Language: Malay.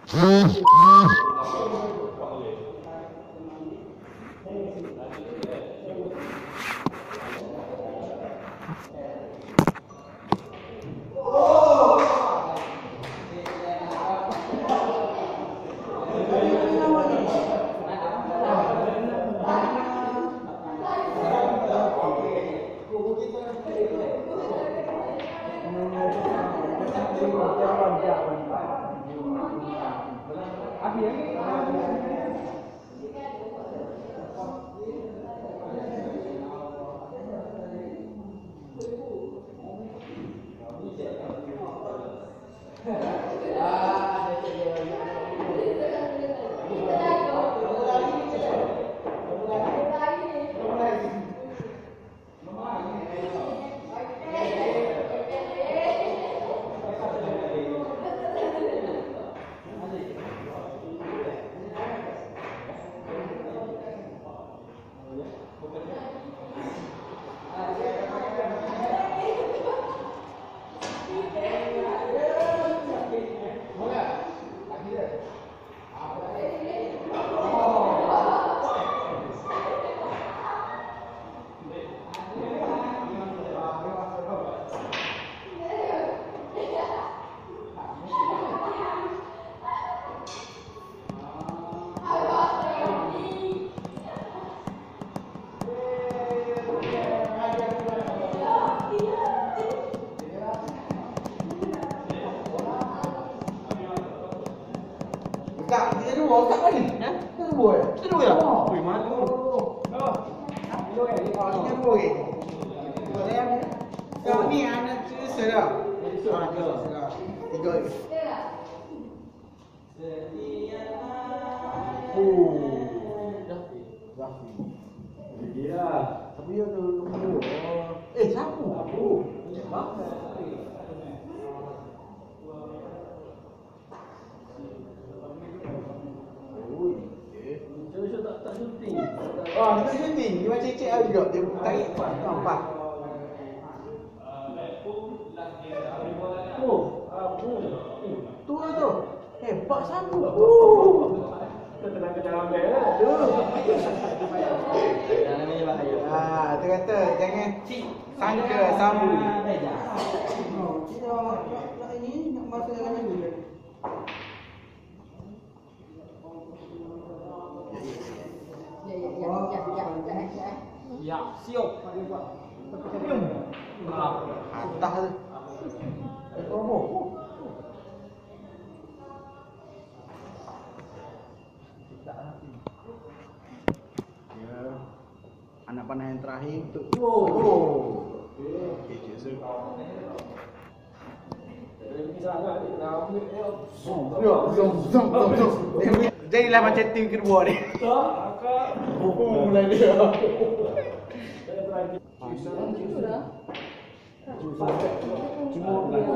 Tak, dia dua, tak lagi. Ha? Kita dua ya? Kita dua ya? Ui, mana tu? Kita dua ya? Kau ni anak serap. Tiga lagi. Gila. Tapi dia tu nombor. Siapa? Tak syuting. Dia syuting. Dia macam cek juga. Dia tarik nampak. Tu lah tu. Hebat sambut. Kita tenang-tenang ambil lah. Tu kata jangan sangka sambut. Ini nak masuk dalam ni. Ya, siap. Atas tu. Romo. Ya. Anak panah yang terakhir untuk okey, cik. Jadilah macam tim kedua ni. Mulai dia. Cuma